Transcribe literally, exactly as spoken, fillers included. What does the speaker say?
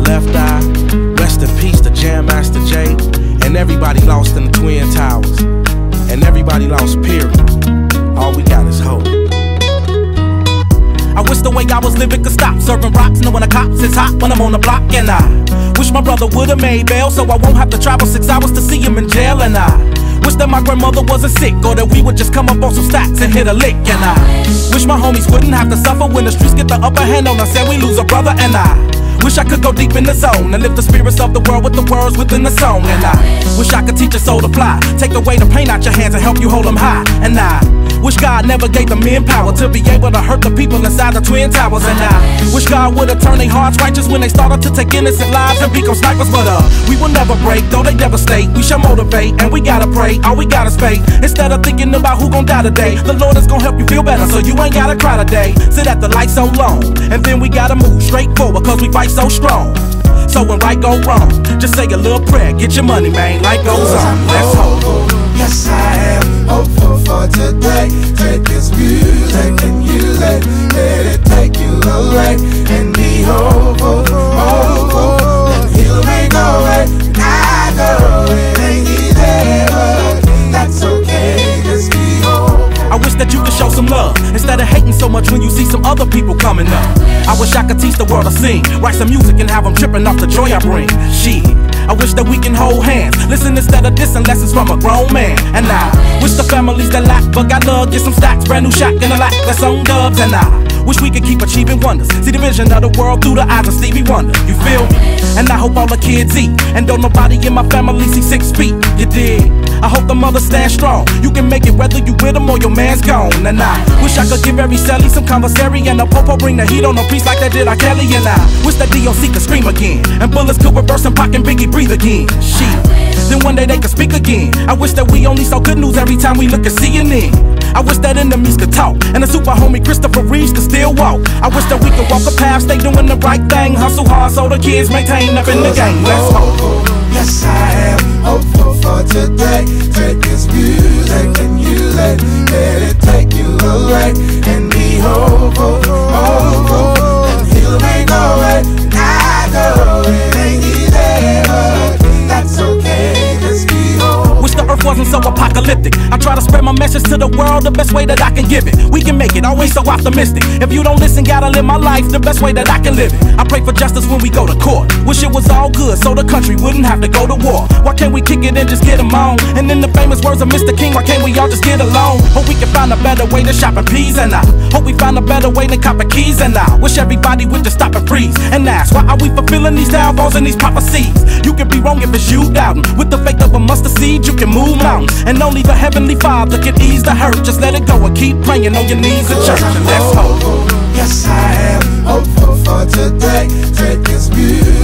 left eye. Rest in peace to Jam Master Jay. And everybody lost in the Twin Towers. And everybody lost, period. All we got is hope. I wish the way I was living could stop serving rocks, knowing the cops is hot when I'm on the block. And I wish my brother would've made bail so I won't have to travel six hours to see him in jail. And I wish that my grandmother wasn't sick, or that we would just come up on some stacks and hit a lick. And I wish my homies wouldn't have to suffer when the streets get the upper hand on us and we lose a brother. And I wish I could go deep in the zone and lift the spirits of the world with the words within the song. And I wish I could teach your soul to fly, take away the pain out your hands and help you hold them high. And I wish God never gave the men power to be able to hurt the people inside the Twin Towers. And I wish God would've turned their hearts righteous when they started to take innocent lives and become snipers. But uh, we will never break, though they devastate. We shall motivate, and we gotta pray, all we gotta spay. Instead of thinking about who gon' die today, the Lord is gon' help you feel better, so you ain't gotta cry today. Sit at the light so long, and then we gotta move straight forward, cause we fight so strong. So when right go wrong, just say a little prayer, get your money, man, life goes on. Let's hope. Yes, I am hopeful for today. Take this music and use it, let it take you away, and be hopeful, hopeful, and he'll make a way. I know it ain't easy, but that's okay, just be hopeful. I wish that you could show some love instead of hating so much when you see some other people coming up. I wish I could teach the world to sing, write some music and have them tripping off the joy I bring. Shit, I wish that we can hold hands, listen instead of dissing lessons from a grown man. And I wish the families that lack but got love get some stacks, brand new shack and a lack that's on dubs. And I wish we could keep achieving wonders, see the vision of the world through the eyes of Stevie Wonder. You feel me? And I hope all the kids eat, and don't nobody in my family see six feet. You dig? I hope the mothers stand strong. You can make it whether you with them or your man's gone. And I wish I could give every celly some conversary, and a popo bring the heat on a piece like that did R. Kelly. And I wish that D O C could scream again, and bullets could reverse and Pac and Biggie breathe again. Shit, then one day they could speak again. I wish that we only saw good news every time we look at C N N. I wish that enemies could talk, and the super homie Christopher Reeves could still walk. I wish that we could walk a path, stay doing the right thing, hustle hard so the kids maintain up in the game. Let's hope. Yes, I am hopeful for today. Take this music and use it, let it take you away, and be hopeful, hopeful, and he'll make a way. I know it ain't easy, but that's okay, just be hopeful. Wish the earth wasn't so apocalyptic. I try to spread my message to the world the best way that I can give it. We can make it, always so optimistic. If you don't listen, gotta live my life the best way that I can live it. I pray for justice when we go to court. Wish it was all good so the country wouldn't have to go to war. Why can't we kick it and just get them on? And in the famous words of Mister King, why can't we all just get along? Hope we can find a better way to shop in peas. And I hope we find a better way than copping keys. And I wish everybody would just stop and freeze and ask, why are we fulfilling these downfalls and these prophecies? You can be wrong if it's you doubting. With the faith of a mustard seed, you can move mountains, and only the Heavenly Father can ease the hurt. Just let it go and keep praying on your knees in church. And let's hope. Yes, I am hopeful for today. Take this music